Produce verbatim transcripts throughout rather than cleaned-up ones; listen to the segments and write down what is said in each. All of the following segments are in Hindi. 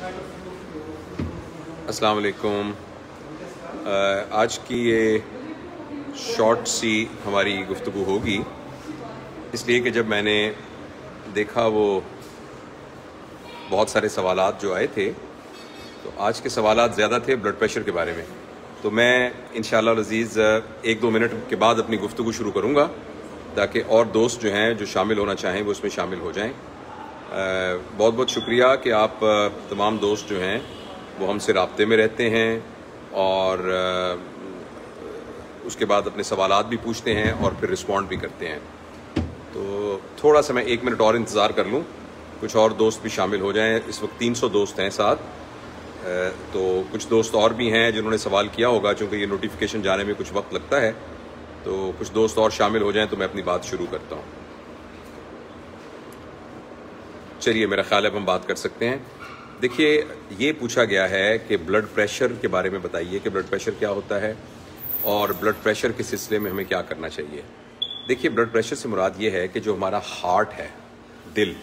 अस्सलाम वालेकुम। आज की ये शॉर्ट सी हमारी गुफ्तगू होगी, इसलिए कि जब मैंने देखा वो बहुत सारे सवालात जो आए थे, तो आज के सवालात ज़्यादा थे ब्लड प्रेशर के बारे में। तो मैं इंशाअल्लाह अज़ीज़ एक दो मिनट के बाद अपनी गुफ्तगू शुरू करूँगा, ताकि और दोस्त जो हैं जो शामिल होना चाहें वो उसमें शामिल हो जाएं। बहुत बहुत शुक्रिया कि आप तमाम दोस्त जो हैं वो हमसे राब्ते में रहते हैं और उसके बाद अपने सवालात भी पूछते हैं और फिर रिस्पॉन्ड भी करते हैं। तो थोड़ा सा मैं एक मिनट और इंतज़ार कर लूँ, कुछ और दोस्त भी शामिल हो जाएं। इस वक्त तीन सौ दोस्त हैं साथ, तो कुछ दोस्त और भी हैं जिन्होंने सवाल किया होगा, चूँकि ये नोटिफिकेशन जाने में कुछ वक्त लगता है। तो कुछ दोस्त और शामिल हो जाएं तो मैं अपनी बात शुरू करता हूँ। चलिए, मेरा ख्याल है अब हम बात कर सकते हैं। देखिए, ये पूछा गया है कि ब्लड प्रेशर के बारे में बताइए कि ब्लड प्रेशर क्या होता है और ब्लड प्रेशर के सिलसिले में हमें क्या करना चाहिए। देखिए, ब्लड प्रेशर से मुराद ये है कि जो हमारा हार्ट है, दिल,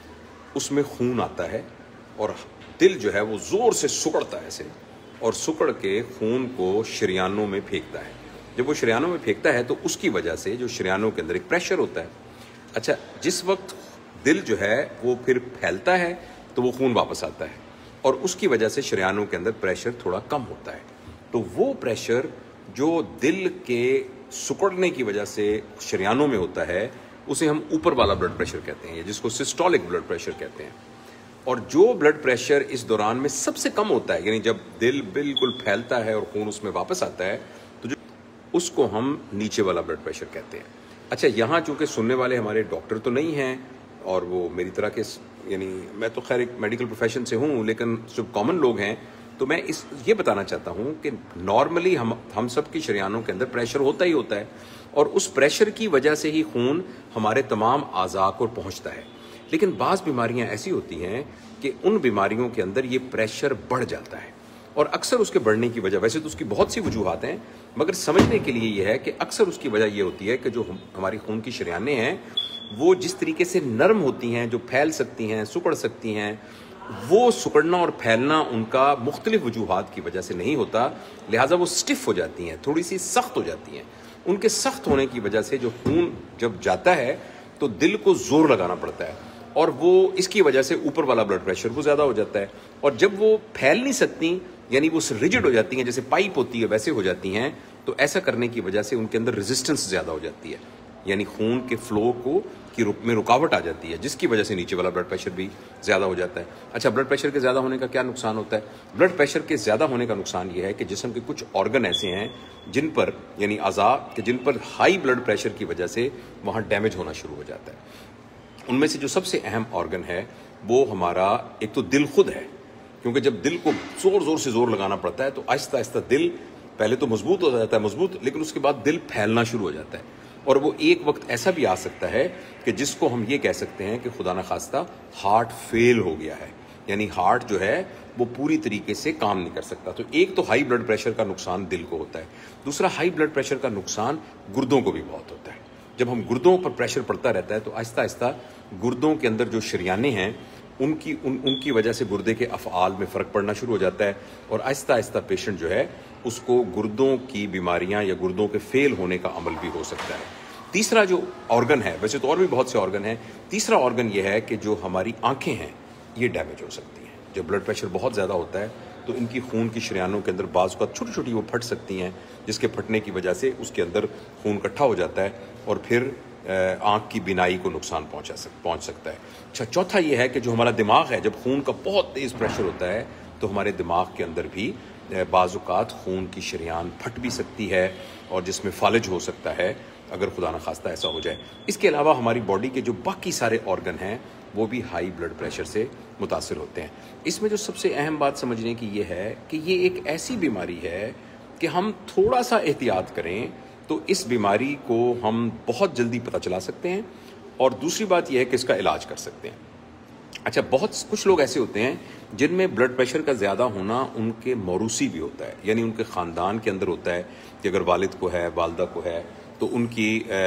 उसमें खून आता है और दिल जो है वो ज़ोर से सुकड़ता है ऐसे, और सुकड़ के खून को शरियानों में फेंकता है। जब वो शरियानों में फेंकता है तो उसकी वजह से जो शरियानों के अंदर एक प्रेशर होता है। अच्छा, जिस वक्त दिल जो है वो फिर फैलता है तो वो खून वापस आता है और उसकी वजह से शरियानों के अंदर प्रेशर थोड़ा कम होता है। तो वो प्रेशर जो दिल के सुकड़ने की वजह से शरियानों में होता है, उसे हम ऊपर वाला ब्लड प्रेशर कहते हैं, जिसको सिस्टोलिक ब्लड प्रेशर कहते हैं। और जो ब्लड प्रेशर इस दौरान में सबसे कम होता है, यानी जब दिल बिल्कुल फैलता है और खून उसमें वापस आता है, तो जो उसको हम नीचे वाला ब्लड प्रेशर कहते हैं। अच्छा, यहाँ चूँकि सुनने वाले हमारे डॉक्टर तो नहीं हैं और वो मेरी तरह के, यानी मैं तो खैर एक मेडिकल प्रोफेशन से हूँ, लेकिन जो कॉमन लोग हैं, तो मैं इस ये बताना चाहता हूँ कि नॉर्मली हम हम सब की शरियानों के अंदर प्रेशर होता ही होता है और उस प्रेशर की वजह से ही खून हमारे तमाम आज़ा को पहुँचता है। लेकिन बाज़ बीमारियाँ ऐसी होती हैं कि उन बीमारियों के अंदर ये प्रेशर बढ़ जाता है और अक्सर उसके बढ़ने की वजह, वैसे तो उसकी बहुत सी वजूहात हैं, मगर समझने के लिए ये है कि अक्सर उसकी वजह ये होती है कि जो हमारी खून की शरियानें हैं वो जिस तरीके से नरम होती हैं, जो फैल सकती हैं, सुकड़ सकती हैं, वो सुकड़ना और फैलना उनका मुख्तलिफ वजूहात की वजह से नहीं होता, लिहाजा वो स्टिफ हो जाती हैं, थोड़ी सी सख्त हो जाती हैं। उनके सख्त होने की वजह से जो खून जब जाता है तो दिल को जोर लगाना पड़ता है और वो इसकी वजह से ऊपर वाला ब्लड प्रेशर वो ज़्यादा हो जाता है। और जब वो फैल नहीं सकती, यानी वो रिजिड हो जाती हैं, जैसे पाइप होती है वैसे हो जाती हैं, तो ऐसा करने की वजह से उनके अंदर रेजिस्टेंस ज़्यादा हो जाती है, यानी खून के फ्लो को की रुक में रुकावट आ जाती है, जिसकी वजह से नीचे वाला ब्लड प्रेशर भी ज़्यादा हो जाता है। अच्छा, ब्लड प्रेशर के ज़्यादा होने का क्या नुकसान होता है? ब्लड प्रेशर के ज़्यादा होने का नुकसान ये है कि जिस्म के कुछ ऑर्गन ऐसे हैं जिन पर, यानी अज़ा के जिन पर हाई ब्लड प्रेशर की वजह से वहाँ डैमेज होना शुरू हो जाता है। उनमें से जो सबसे अहम ऑर्गन है वो हमारा एक तो दिल खुद है, क्योंकि जब दिल को ज़ोर ज़ोर से ज़ोर लगाना पड़ता है तो आहिस्ता आहिस्ता दिल पहले तो मजबूत हो जाता है मजबूत लेकिन उसके बाद दिल फैलना शुरू हो जाता है। और वो एक वक्त ऐसा भी आ सकता है कि जिसको हम ये कह सकते हैं कि खुदा न खास्ता हार्ट फेल हो गया है, यानी हार्ट जो है वो पूरी तरीके से काम नहीं कर सकता। तो एक तो हाई ब्लड प्रेशर का नुकसान दिल को होता है, दूसरा हाई ब्लड प्रेशर का नुकसान गुर्दों को भी बहुत होता है। जब हम गुर्दों पर प्रेशर पड़ता रहता है तो आहिस्ता आहिस्ता गुर्दों के अंदर जो शरियानें हैं उनकी उन उनकी वजह से गुर्दे के अफ़आल में फ़र्क पड़ना शुरू हो जाता है और आहिस्ता आहिस्ता पेशेंट जो है उसको गुर्दों की बीमारियां या गुर्दों के फेल होने का अमल भी हो सकता है। तीसरा जो ऑर्गन है, वैसे तो और भी बहुत से ऑर्गन हैं, तीसरा ऑर्गन ये है कि जो हमारी आंखें हैं ये डैमेज हो सकती हैं। जब ब्लड प्रेशर बहुत ज़्यादा होता है तो इनकी खून की शरियानों के अंदर बाज़ का छोटी छोटी वो फट सकती हैं, जिसके फटने की वजह से उसके अंदर खून इकट्ठा हो जाता है और फिर आँख की बिनाई को नुकसान पहुँचा सक पहुँच सकता है। अच्छा, चौथा ये है कि जो हमारा दिमाग है, जब खून का बहुत तेज़ प्रेशर होता है तो हमारे दिमाग के अंदर भी बाज़-औक़ात खून की शरियान फट भी सकती है और जिसमें फालिज हो सकता है, अगर खुदा न खास्ता ऐसा हो जाए। इसके अलावा हमारी बॉडी के जो बाकी सारे ऑर्गन हैं वो भी हाई ब्लड प्रेशर से मुतासिर होते हैं। इसमें जो सबसे अहम बात समझने की ये है कि ये एक ऐसी बीमारी है कि हम थोड़ा सा एहतियात करें तो इस बीमारी को हम बहुत जल्दी पता चला सकते हैं और दूसरी बात यह है कि इसका इलाज कर सकते हैं। अच्छा, बहुत कुछ लोग ऐसे होते हैं जिनमें ब्लड प्रेशर का ज़्यादा होना उनके मौरूसी भी होता है, यानी उनके ख़ानदान के अंदर होता है कि अगर वालिद को है, वालदा को है, तो उनकी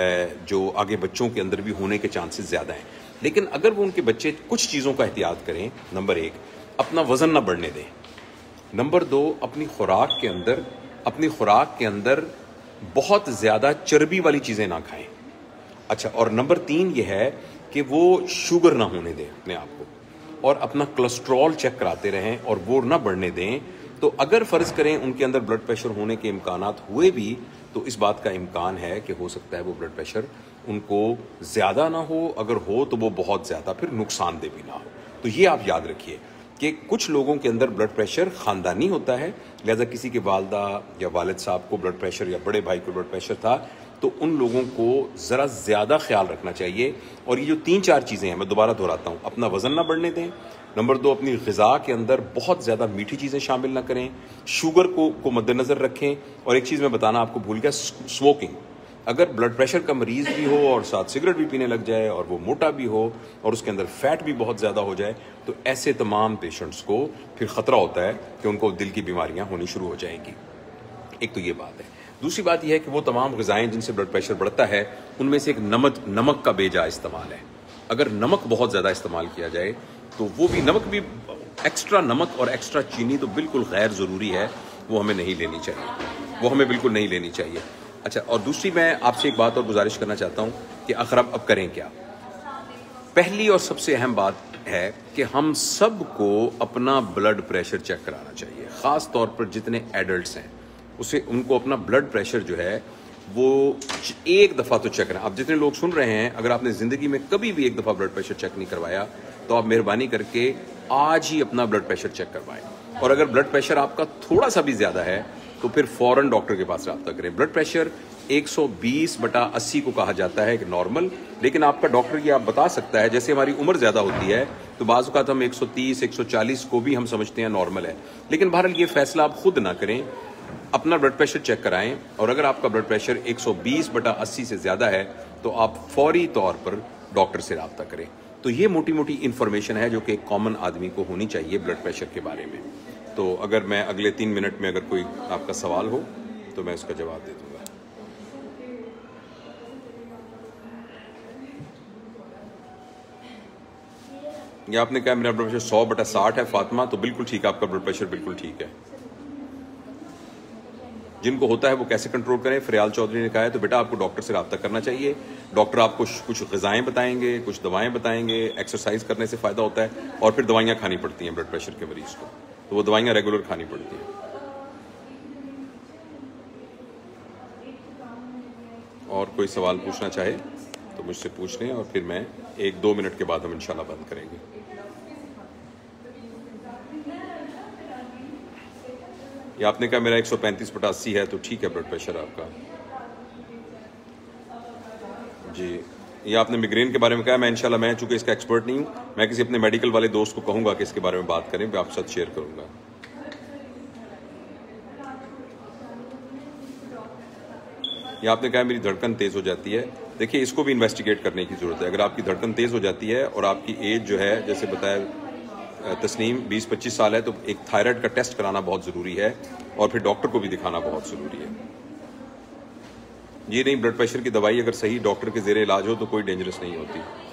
जो आगे बच्चों के अंदर भी होने के चांसेस ज़्यादा हैं। लेकिन अगर वो उनके बच्चे कुछ चीज़ों का एहतियात करें, नंबर एक, अपना वजन ना बढ़ने दें। नंबर दो, अपनी खुराक के अंदर अपनी खुराक के अंदर बहुत ज़्यादा चर्बी वाली चीज़ें ना खाएं। अच्छा, और नंबर तीन ये है कि वो शुगर ना होने दें अपने आप को, और अपना कोलेस्ट्रॉल चेक कराते रहें और वो ना बढ़ने दें। तो अगर फ़र्ज़ करें उनके अंदर ब्लड प्रेशर होने के इम्कानात हुए भी, तो इस बात का इम्कान है कि हो सकता है वो ब्लड प्रेशर उनको ज़्यादा ना हो, अगर हो तो वो बहुत ज़्यादा फिर नुकसानदेह भी ना हो। तो ये आप याद रखिए कि कुछ लोगों के अंदर ब्लड प्रेशर ख़ानदानी होता है, लिहाजा किसी के वालदा या वालिद साहब को ब्लड प्रेशर या बड़े भाई को ब्लड प्रेशर था, तो उन लोगों को ज़रा ज़्यादा ख्याल रखना चाहिए। और ये जो तीन चार चीज़ें हैं, मैं दोबारा दोहराता हूँ, अपना वज़न ना बढ़ने दें। नंबर दो, अपनी ग़िज़ा के अंदर बहुत ज़्यादा मीठी चीज़ें शामिल ना करें, शुगर को को मद्देनज़र रखें। और एक चीज़ मैं बताना आपको भूल गया, स्मोकिंग। अगर ब्लड प्रेशर का मरीज़ भी हो और साथ सिगरेट भी पीने लग जाए और वो मोटा भी हो और उसके अंदर फैट भी बहुत ज़्यादा हो जाए, तो ऐसे तमाम पेशेंट्स को फिर ख़तरा होता है कि उनको दिल की बीमारियां होनी शुरू हो जाएंगी। एक तो ये बात है। दूसरी बात यह है कि वो तमाम ग़िज़ाएँ जिनसे ब्लड प्रेशर बढ़ता है, उनमें से एक नमक नमक का बेजा इस्तेमाल है। अगर नमक बहुत ज़्यादा इस्तेमाल किया जाए तो वो भी, नमक भी एक्स्ट्रा नमक और एक्स्ट्रा चीनी तो बिल्कुल गैर ज़रूरी है, वो हमें नहीं लेनी चाहिए, वो हमें बिल्कुल नहीं लेनी चाहिए। अच्छा, और दूसरी मैं आपसे एक बात और गुजारिश करना चाहता हूँ कि आखिर अब करें क्या। पहली और सबसे अहम बात है कि हम सबको अपना ब्लड प्रेशर चेक कराना चाहिए, ख़ास तौर पर जितने एडल्ट्स हैं उसे उनको अपना ब्लड प्रेशर जो है वो एक दफ़ा तो चेक करें। अब जितने लोग सुन रहे हैं, अगर आपने ज़िंदगी में कभी भी एक दफ़ा ब्लड प्रेशर चेक नहीं करवाया, तो आप मेहरबानी करके आज ही अपना ब्लड प्रेशर चेक करवाएं। और अगर ब्लड प्रेशर आपका थोड़ा सा भी ज़्यादा है तो फिर फ़ौरन डॉक्टर के पास रब्ता करें। ब्लड प्रेशर एक सौ बीस बटा अस्सी को कहा जाता है कि नॉर्मल, लेकिन आपका डॉक्टर ये आप बता सकता है, जैसे हमारी उम्र ज़्यादा होती है तो बाज़ औक़ात हम एक सौ तीस एक सौ चालीस को भी हम समझते हैं नॉर्मल है, लेकिन बहरहाल ये फ़ैसला आप खुद ना करें, अपना ब्लड प्रेशर चेक कराएं। और अगर आपका ब्लड प्रेशर एक सौ बीस बटा अस्सी से ज़्यादा है तो आप फौरी तौर पर डॉक्टर से रब्ता करें। तो ये मोटी मोटी इन्फॉर्मेशन है जो कि एक कॉमन आदमी को होनी चाहिए ब्लड प्रेशर के बारे में। तो अगर मैं अगले तीन मिनट में अगर कोई आपका सवाल हो तो मैं उसका जवाब दे दूंगा। ये आपने कहा मेरा ब्लड प्रेशर सौ बटा साठ है फातिमा, तो बिल्कुल ठीक है, आपका ब्लड प्रेशर बिल्कुल ठीक है। जिनको होता है वो कैसे कंट्रोल करें, फरियाल चौधरी ने कहा है, तो बेटा आपको डॉक्टर से रब्ता करना चाहिए। डॉक्टर आपको कुछ ग़िज़ाएँ बताएंगे, कुछ दवाएं बताएंगे, एक्सरसाइज करने से फ़ायदा होता है, और फिर दवाइयाँ खानी पड़ती हैं ब्लड प्रेशर के मरीज़ को, तो वो दवाइयाँ रेगुलर खानी पड़ती हैं। और कोई सवाल पूछना चाहे तो मुझसे पूछ लें, और फिर मैं एक दो मिनट के बाद हम इंशाल्लाह बंद करेंगे। ये आपने कहा मेरा एक सौ पैंतीस बटा अस्सी है, तो ठीक है ब्लड प्रेशर आपका जी। ये आपने मिग्रेन के बारे में कहा, मैं इंशाल्लाह, मैं चूंकि इसका एक्सपर्ट नहीं हूँ, मैं किसी अपने मेडिकल वाले दोस्त को कहूँगा कि इसके बारे में बात करें, मैं आपके साथ शेयर करूँगा। ये आपने कहा मेरी धड़कन तेज़ हो जाती है। देखिए, इसको भी इन्वेस्टिगेट करने की ज़रूरत है। अगर आपकी धड़कन तेज़ हो जाती है और आपकी एज जो है, जैसे बताया तस्नीम बीस पच्चीस साल है, तो एक थायराइड का टेस्ट कराना बहुत ज़रूरी है, और फिर डॉक्टर को भी दिखाना बहुत ज़रूरी है। ये नहीं ब्लड प्रेशर की दवाई अगर सही डॉक्टर के ज़ेरे इलाज हो तो कोई डेंजरस नहीं होती।